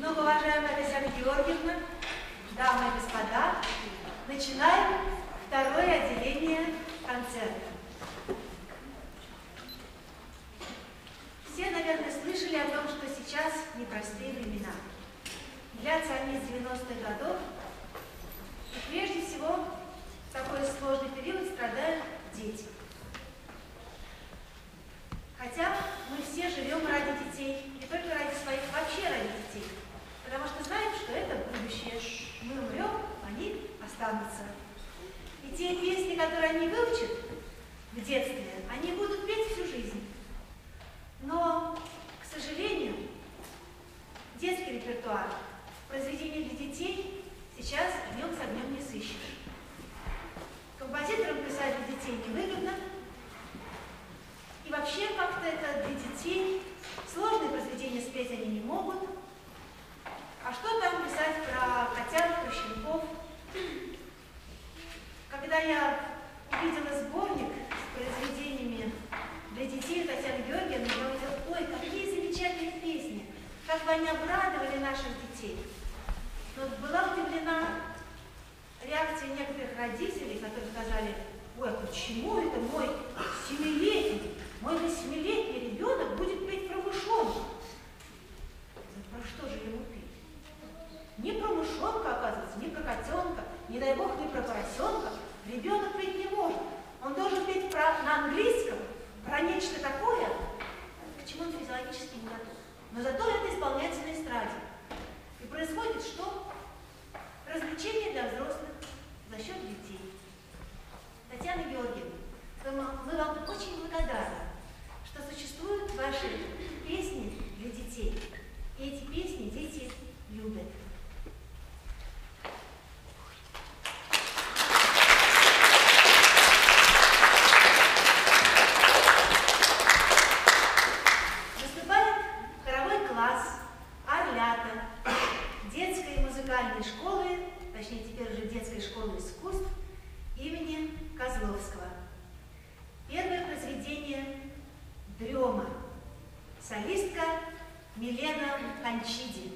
Многоуважаемая Татьяна Георгиевна, дамы и господа, начинаем второе отделение концерта. Все, наверное, слышали о том, что сейчас непростые времена. Длятся они с 90-х годов, и прежде всего в такой сложный период страдают дети. Хотя мы все живем ради детей, не только ради своих, вообще ради детей. Потому что знаем, что это будущее. Мы умрем, они останутся. И те песни, которые они выучат в детстве, они будут петь всю жизнь. Но, к сожалению, детский репертуар произведений для детей сейчас днем с огнем не сыщешь. Композиторам писать для детей невыгодно. И вообще как-то это для детей сложные произведения спеть они не могут. А что там писать про котят, про щенков? Когда я увидела сборник с произведениями для детей Татьяны Георгиевны, я увидела, ой, какие замечательные песни, как бы они обрадовали наших детей. Но была удивлена реакцией некоторых родителей, которые сказали, ой, а почему это мой 7-летний, мой 8-летний ребенок будет петь про мышонка? Про что же ему петь? Не про мышонка, оказывается, не про котенка, не дай бог, не про поросенка. Ребенок петь не может. Он должен петь на английском, про нечто такое, к чему он физиологически не готов. Но зато это исполняется на эстраде. И происходит что? Развлечение для взрослых за счет детей. Татьяна Георгиевна, мы вам очень благодарны, что существуют ваши песни для детей. И эти песни дети любят. Выступает хоровой класс «Орлята» детской музыкальной школы, точнее теперь уже детской школы искусств имени Козловского. Первое произведение «Дрема». Солистка Милена Кончиди.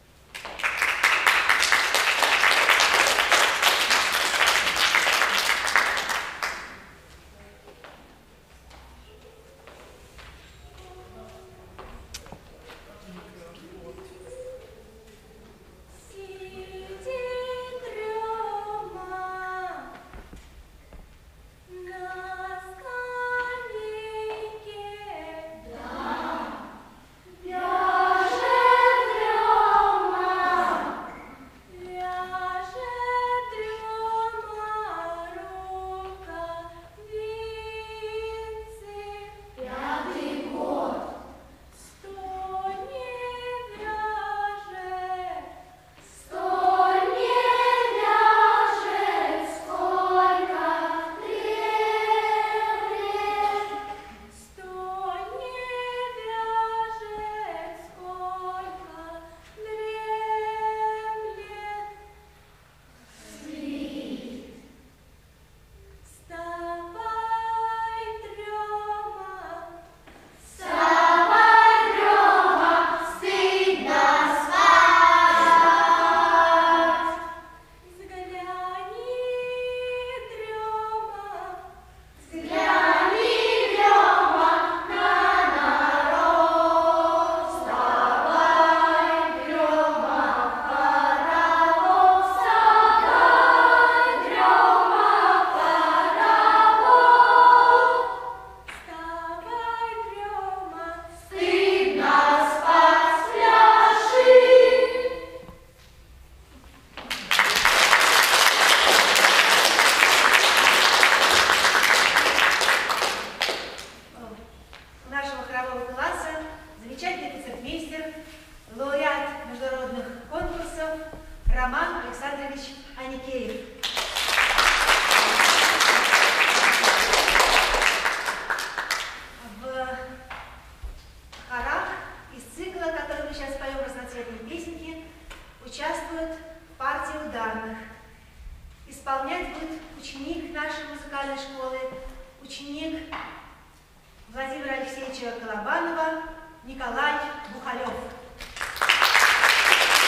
Владимира Алексеевича Колобанова, Николай Бухарев.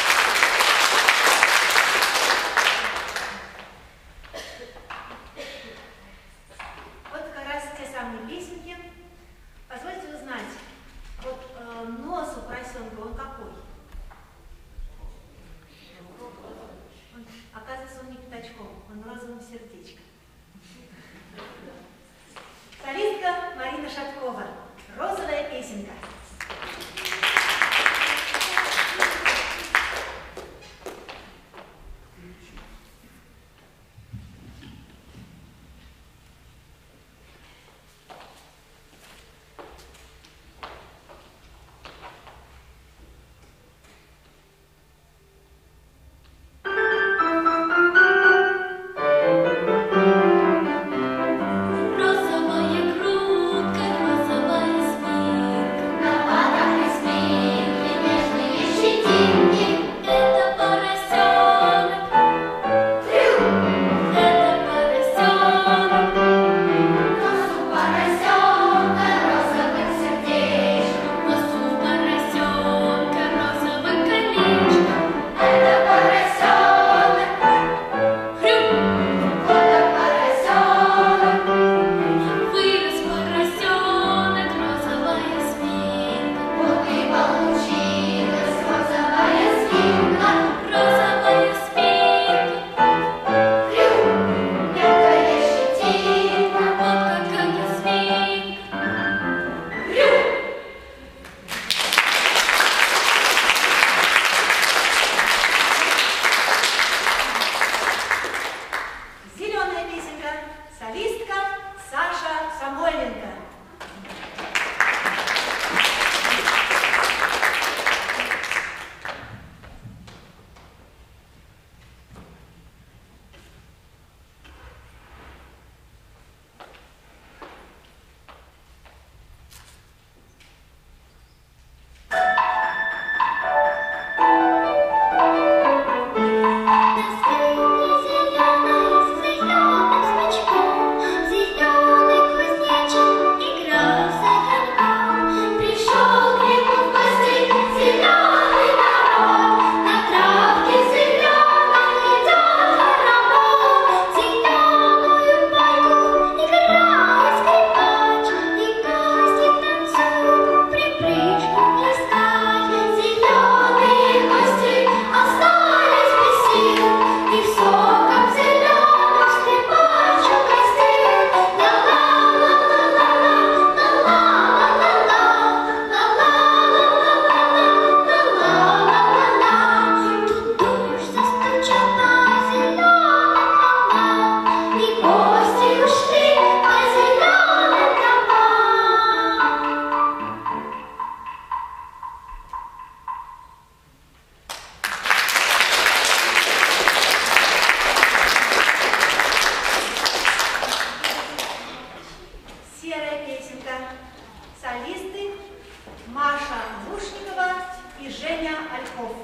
Женя Ольков.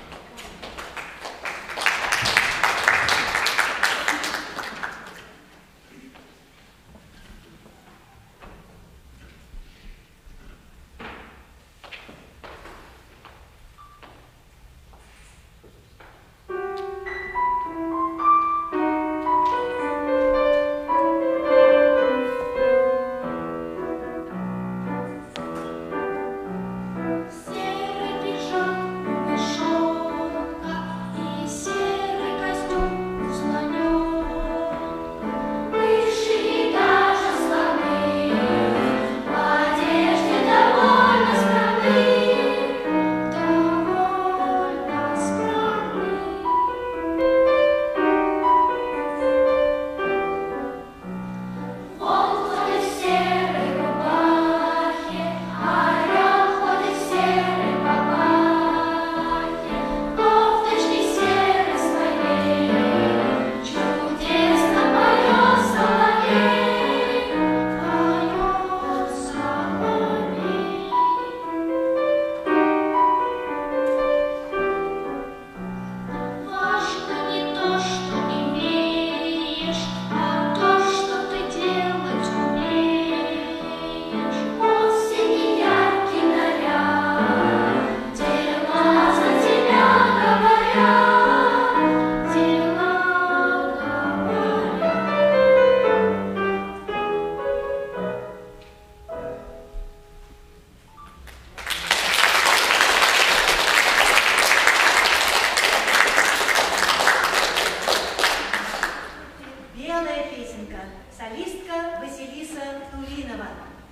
Солистка Василиса Тулинова.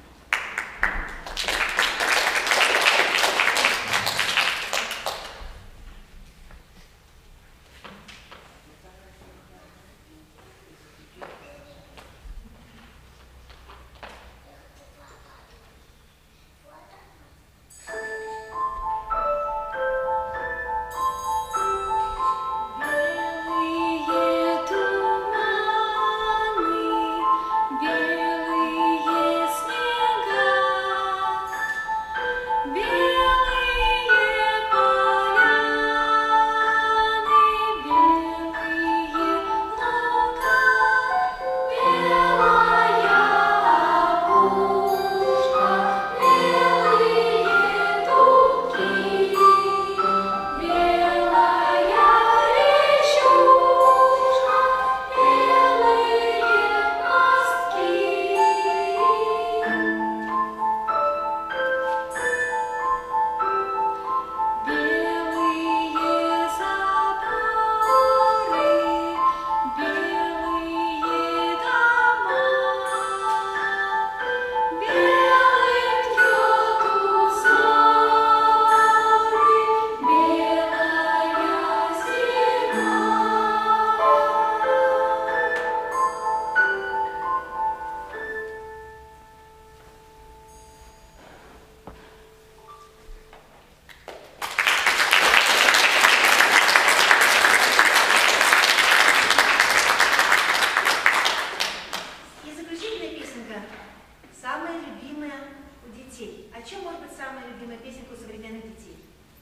Самая любимая у детей. О чем может быть самая любимая песенка у современных детей?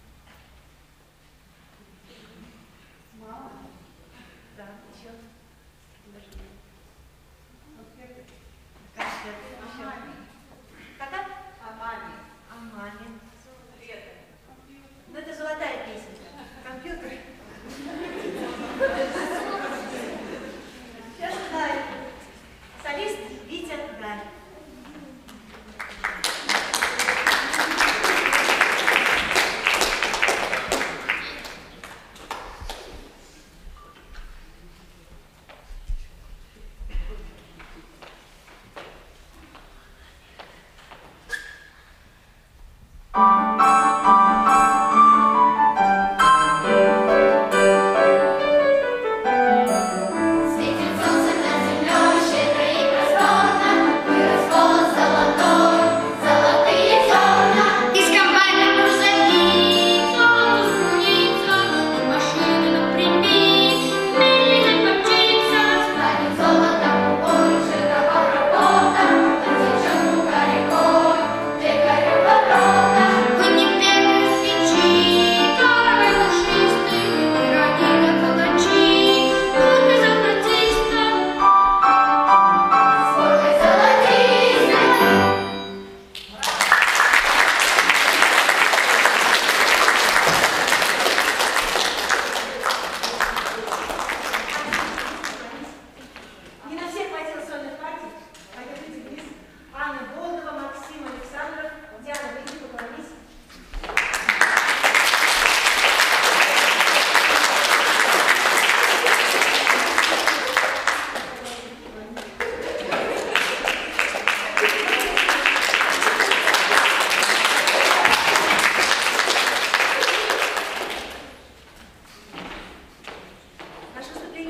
Мама. Да, еще. О маме. Как? О маме. О маме. Ну это золотая песенка. Компьютер. Сейчас знаю. Солист Витя Галь.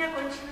окончено.